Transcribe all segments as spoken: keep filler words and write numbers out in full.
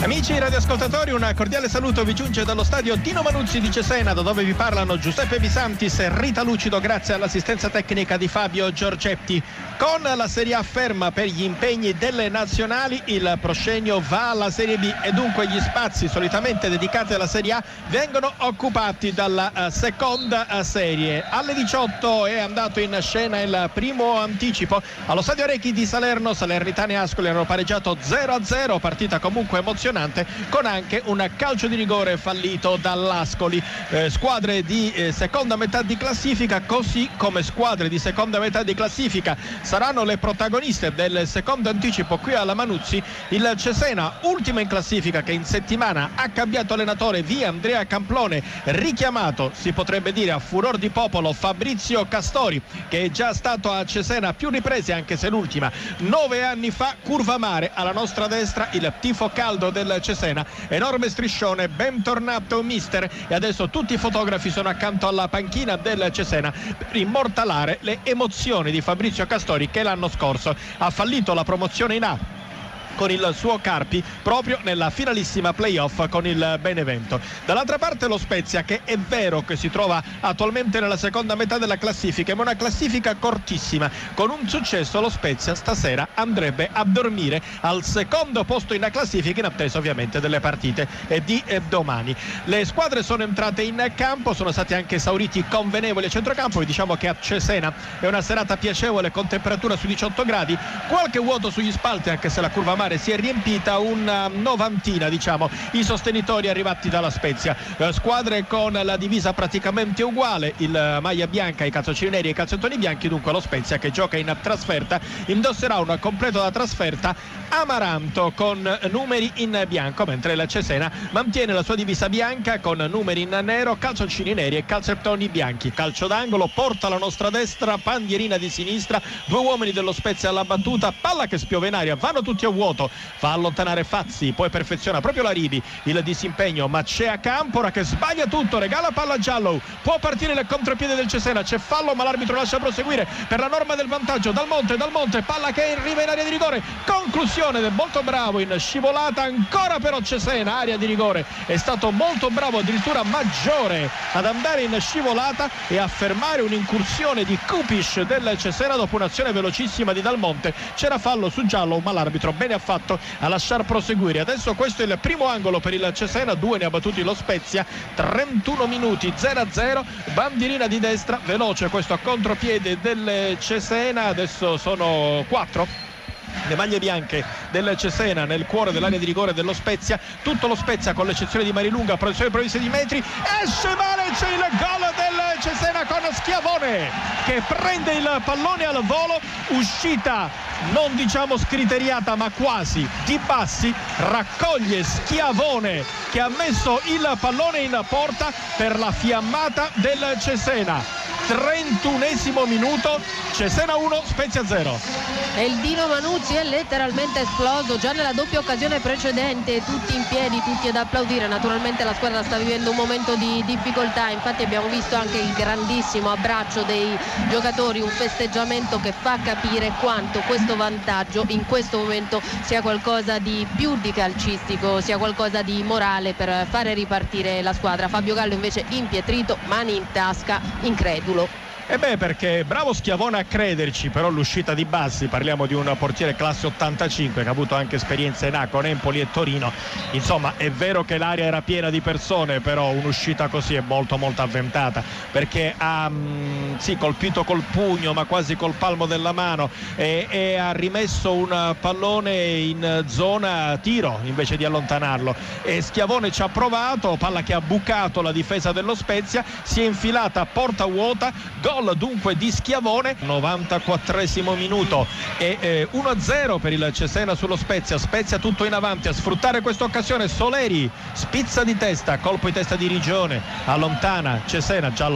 Amici radioascoltatori, un cordiale saluto vi giunge dallo stadio Dino Manuzzi di Cesena, da dove vi parlano Giuseppe Bisantis e Rita Lucido, grazie all'assistenza tecnica di Fabio Giorgetti. Con la Serie A ferma per gli impegni delle nazionali, il proscenio va alla Serie B e dunque gli spazi solitamente dedicati alla Serie A vengono occupati dalla uh, seconda uh, serie. Alle diciotto è andato in scena il primo anticipo allo stadio Rechi di Salerno. Salernitana e Ascoli hanno pareggiato zero a zero, partita comunque emozionante con anche un calcio di rigore fallito dall'Ascoli. Eh, squadre di eh, seconda metà di classifica, così come squadre di seconda metà di classifica saranno le protagoniste del secondo anticipo qui alla Manuzzi. Il Cesena, ultima in classifica, che in settimana ha cambiato allenatore via Andrea Camplone, richiamato, si potrebbe dire a furor di popolo, Fabrizio Castori, che è già stato a Cesena a più riprese, anche se l'ultima nove anni fa. Curva Mare alla nostra destra, il tifo caldo del Cesena, enorme striscione, bentornato mister, e adesso tutti i fotografi sono accanto alla panchina del Cesena per immortalare le emozioni di Fabrizio Castori, che l'anno scorso ha fallito la promozione in A con il suo Carpi proprio nella finalissima playoff con il Benevento. Dall'altra parte lo Spezia, che è vero che si trova attualmente nella seconda metà della classifica, ma una classifica cortissima. Con un successo lo Spezia stasera andrebbe a dormire al secondo posto in classifica, in attesa ovviamente delle partite di domani. Le squadre sono entrate in campo, sono stati anche esauriti convenevoli a centrocampo, e diciamo che a Cesena è una serata piacevole con temperatura su diciotto gradi, qualche vuoto sugli spalti, anche se la curva Mare si è riempita, una novantina diciamo i sostenitori arrivati dalla Spezia. Eh, squadre con la divisa praticamente uguale, il maglia bianca, i calzoncini neri e i calzettoni bianchi. Dunque lo Spezia, che gioca in trasferta, indosserà un completo da trasferta amaranto con numeri in bianco, mentre la Cesena mantiene la sua divisa bianca con numeri in nero, calzoncini neri e calzettoni bianchi. Calcio d'angolo, porta alla nostra destra, bandierina di sinistra, due uomini dello Spezia alla battuta, palla che spiove in aria, vanno tutti a vuoto, fa allontanare Fazzi, poi perfeziona proprio la Rivi il disimpegno, ma c'è a Campora che sbaglia tutto, regala palla giallo, può partire il contropiede del Cesena, c'è fallo ma l'arbitro lascia proseguire per la norma del vantaggio. Dal Monte, Dal Monte, palla che arriva in area di rigore, conclusione del molto bravo in scivolata, ancora però Cesena, area di rigore, è stato molto bravo, addirittura maggiore ad andare in scivolata e a fermare un'incursione di Kupic del Cesena dopo un'azione velocissima di Dal Monte. C'era fallo su giallo, ma l'arbitro bene ha fatto a lasciar proseguire. Adesso questo è il primo angolo per il Cesena, due ne ha battuti lo Spezia, trentuno minuti, zero a zero, bandierina di destra, veloce questo a contropiede del Cesena. Adesso sono quattro le maglie bianche del Cesena nel cuore dell'area di rigore dello Spezia, tutto lo Spezia con l'eccezione di Marilunga, posizione provviste di metri, esce male, c'è il gol del Cesena con Schiavone che prende il pallone al volo, uscita non diciamo scriteriata ma quasi di Bassi, raccoglie Schiavone che ha messo il pallone in porta per la fiammata del Cesena. trentunesimo minuto, Cesena uno, Spezia zero. E il Dino Manuzzi è letteralmente esploso già nella doppia occasione precedente, tutti in piedi, tutti ad applaudire. Naturalmente la squadra sta vivendo un momento di difficoltà, infatti abbiamo visto anche il grandissimo abbraccio dei giocatori, un festeggiamento che fa capire quanto questo vantaggio in questo momento sia qualcosa di più di calcistico, sia qualcosa di morale per fare ripartire la squadra. Fabio Gallo invece impietrito, mani in tasca, incredulo. E beh, perché bravo Schiavone a crederci, però l'uscita di Bassi, parliamo di un portiere classe ottantacinque che ha avuto anche esperienza in A con Empoli e Torino, insomma è vero che l'area era piena di persone, però un'uscita così è molto molto avventata, perché ha mh, sì, colpito col pugno ma quasi col palmo della mano e, e ha rimesso un pallone in zona tiro invece di allontanarlo, e Schiavone ci ha provato, palla che ha bucato la difesa dello Spezia, si è infilata a porta vuota, gol dunque di Schiavone, novantaquattresimo minuto e eh, uno a zero per il Cesena sullo Spezia. Spezia tutto in avanti a sfruttare questa occasione, Soleri spizza di testa, colpo di testa di Rigione, allontana Cesena, giallo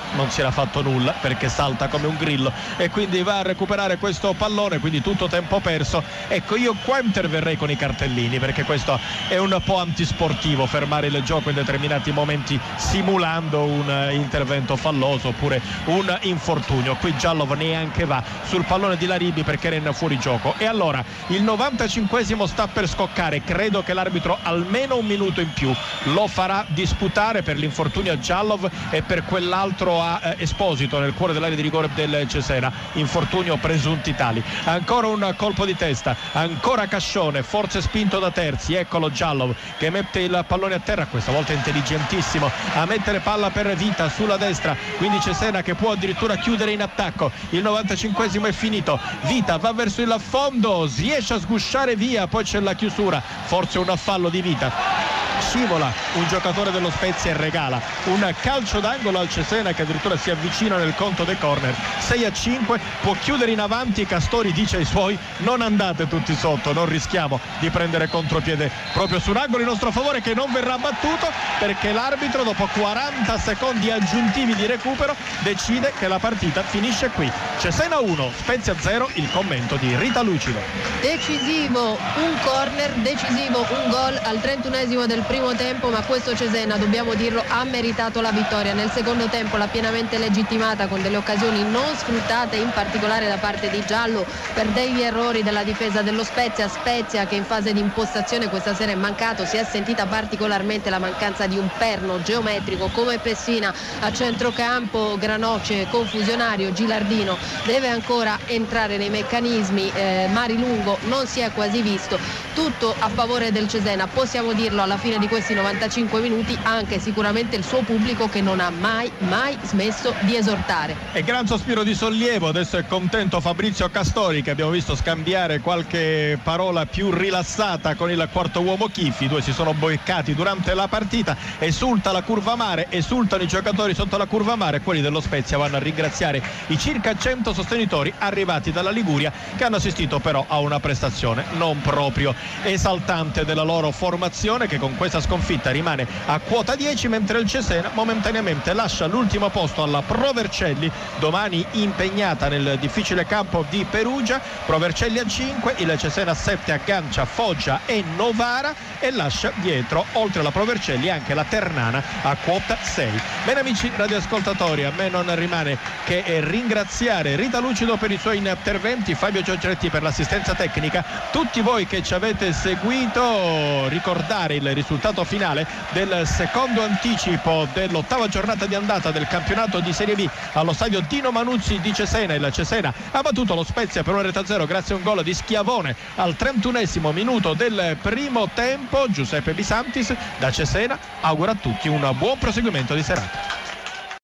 non si era fatto nulla perché salta come un grillo e quindi va a recuperare questo pallone, quindi tutto tempo perso. Ecco, io qua interverrei con i cartellini, perché questo è un po' antisportivo, fermare il gioco in determinati momenti simulando un intervento falloso oppure un infortunio. Qui Giallov neanche va sul pallone di Laribi perché era in fuorigioco. E allora il novantacinquesimo sta per scoccare, credo che l'arbitro almeno un minuto in più lo farà disputare per l'infortunio a Giallov e per quell'altro a eh, Esposito nel cuore dell'area di rigore del Cesena, infortunio presunti tali. Ancora un colpo di testa, ancora Cascione, forse spinto da Terzi, eccolo Giallov che mette il pallone a terra, questa volta intelligentissimo a mettere palla per Vita sulla destra, quindi Cesena che può addirittura chiudere in attacco. Il novantacinquesimo è finito, Vita va verso il fondo, riesce a sgusciare via, poi c'è la chiusura, forse un fallo di Vita. Scivola un giocatore dello Spezia e regala un calcio d'angolo al Cesena che addirittura si avvicina nel conto dei corner. Sei a cinque, può chiudere in avanti. Castori dice ai suoi: non andate tutti sotto, non rischiamo di prendere contropiede proprio su un angolo in nostro favore che non verrà battuto, perché l'arbitro dopo quaranta secondi aggiuntivi di recupero decide che la partita finisce qui. Cesena uno, Spezia zero. Il commento di Rita Lucido. Decisivo un corner, decisivo un gol al trentunesimo del primo tempo, ma questo Cesena, dobbiamo dirlo, ha meritato la vittoria. Nel secondo tempo l'ha pienamente legittimata con delle occasioni non sfruttate, in particolare da parte di Giallo per degli errori della difesa dello Spezia. Spezia che in fase di impostazione questa sera è mancato, si è sentita particolarmente la mancanza di un perno geometrico come Pessina a centrocampo, Granoce confusionario, Gilardino deve ancora entrare nei meccanismi, eh, Mari Lungo non si è quasi visto, tutto a favore del Cesena, possiamo dirlo alla fine di questi novantacinque minuti, anche sicuramente il suo pubblico che non ha mai mai smesso di esortare. E gran sospiro di sollievo, adesso è contento Fabrizio Castori che abbiamo visto scambiare qualche parola più rilassata con il quarto uomo Chiffi, i due si sono boccati durante la partita, esulta la curva mare, esultano i giocatori sotto la curva mare, quelli dello Spezia vanno a ringraziare i circa cento sostenitori arrivati dalla Liguria che hanno assistito però a una prestazione non proprio esaltante della loro formazione, che con questa sconfitta rimane a quota dieci, mentre il Cesena momentaneamente lascia l'ultimo posto alla Pro Vercelli, domani impegnata nel difficile campo di Perugia. Pro Vercelli a cinque, il Cesena a sette aggancia Foggia e Novara e lascia dietro, oltre alla Pro Vercelli, anche la Ternana a quota sei. Bene amici radioascoltatori, a me non rimane che ringraziare Rita Lucido per i suoi interventi, Fabio Giorgetti per l'assistenza tecnica, tutti voi che ci avete seguito, ricordare il risultato finale del secondo anticipo dell'ottava giornata di andata del campionato di Serie B allo stadio Dino Manuzzi di Cesena. Il Cesena ha battuto lo Spezia per una rete a zero grazie a un gol di Schiavone al trentunesimo minuto del primo tempo. Giuseppe Bisantis da Cesena augura a tutti un buon proseguimento di serata.